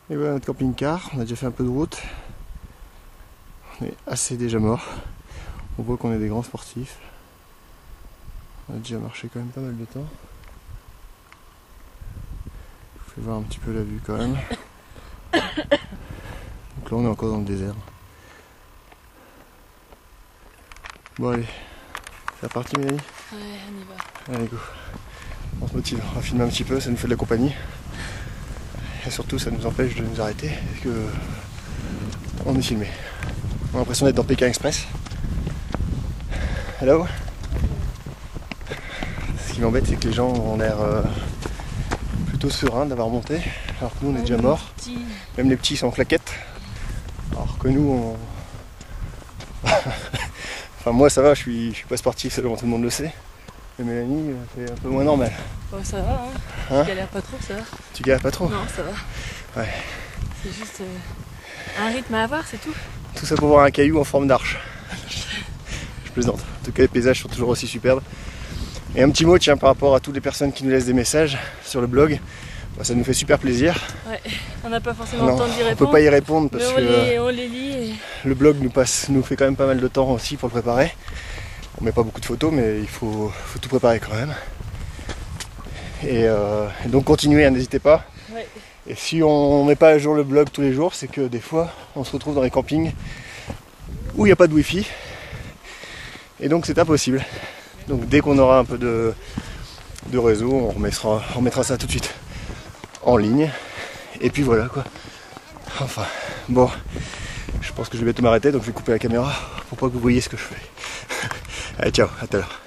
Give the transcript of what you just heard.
Et voilà notre camping-car, on a déjà fait un peu de route. On est assez déjà mort. On voit qu'on est des grands sportifs. On a déjà marché quand même pas mal de temps. Je vous fais voir un petit peu la vue quand même. Donc là on est encore dans le désert. Bon allez, c'est reparti Mélanie? Ouais, on y va. Allez go. On se motive, on va filmer un petit peu, ça nous fait de la compagnie. Et surtout ça nous empêche de nous arrêter parce que on est filmé. On a l'impression d'être dans Pékin Express. Hello. Ce qui m'embête c'est que les gens ont l'air plutôt sereins d'avoir monté, alors que nous on est déjà morts. Même les petits sont en claquettes. Alors que nous on... Enfin moi ça va, je suis pas sportif, tout le monde le sait. Mais Mélanie c'est un peu moins normal. Bon ça va, Hein? Je galère pas trop, ça va. Tu galères pas trop? Non, ça va. Ouais. C'est juste un rythme à avoir, c'est tout. Tout ça pour voir un caillou en forme d'arche. Je plaisante. En tout cas les paysages sont toujours aussi superbes. Et un petit mot tiens par rapport à toutes les personnes qui nous laissent des messages sur le blog. Bah, ça nous fait super plaisir. Ouais, on n'a pas forcément Non, le temps d'y on répondre. peut pas y répondre parce mais que on les lit et... le blog nous fait quand même pas mal de temps aussi pour le préparer. On met pas beaucoup de photos mais il faut tout préparer quand même. Et donc continuez, hein, n'hésitez pas. Ouais. Et si on met pas à jour le blog tous les jours, c'est que des fois on se retrouve dans les campings où il n'y a pas de wifi. Et donc c'est impossible. Donc dès qu'on aura un peu de réseau, on remettra ça tout de suite en ligne. Et puis voilà quoi. Enfin, bon, je pense que je vais bientôt m'arrêter, donc je vais couper la caméra pour pas que vous voyez ce que je fais. Allez, ciao, à tout à l'heure.